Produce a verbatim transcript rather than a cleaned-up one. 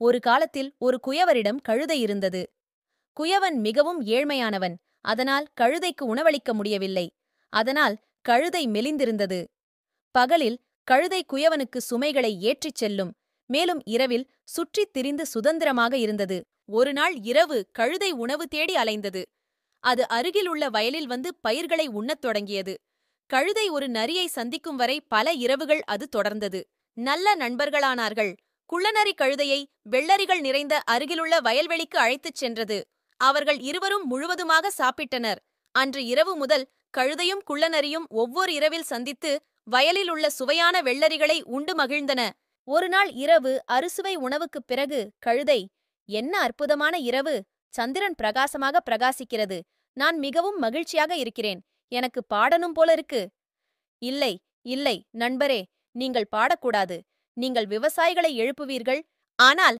ஒரு காலத்தில் ஒரு குயவரிடம் கழுதை இருந்தது. குயவன் மிகவும் ஏழ்மையானவன். அதனால் கழுதைக்கு உணவளிக்க முடியவில்லை. அதனால் கழுதை மெலிந்திருந்தது. பகலில் கழுதை குயவனுக்கு சுமைகளை ஏற்றிச் செல்லும். மேலும் இரவில் சுற்றித் திரிந்து சுதந்திரமாக இருந்தது. ஒருநாள் இரவு கழுதை உணவு தேடி அலைந்தது. அது அருகிலுள்ள வயலில் வந்து பயிர்களை உண்ணத் தொடங்கியது. கழுதை ஒரு நரியை சந்திக்கும் வரை பல இரவுகள் அது தொடர்ந்தது. நல்ல நண்பர்களானார்கள். குள்ளநரி கழுதையை வெள்ளரிகள் நிறைந்த அருகிலுள்ள வயல்வெளிக்கு அழைத்துச் சென்றது. அவர்கள் இருவரும் முழுவதுமாக சாப்பிட்டனர். அன்று இரவு முதல் கழுதையும் குள்ளநரியும் ஒவ்வொரு இரவில் சந்தித்து வயலில் உள்ள சுவையான வெள்ளரிகளை உண்டு மகிழ்ந்தன. ஒருநாள் இரவு அறுசுவை உணவுக்குப் பிறகு கழுதை, "என்ன அற்புதமான இரவு! சந்திரன் பிரகாசமாக பிரகாசிக்கிறது. நான் மிகவும் மகிழ்ச்சியாக இருக்கிறேன். எனக்கு பாடணும் போலிருக்கு." "இல்லை, இல்லை நண்பரே, நீங்கள் பாடக்கூடாது. நீங்கள் விவசாயிகளை எழுப்புவீர்கள். ஆனால்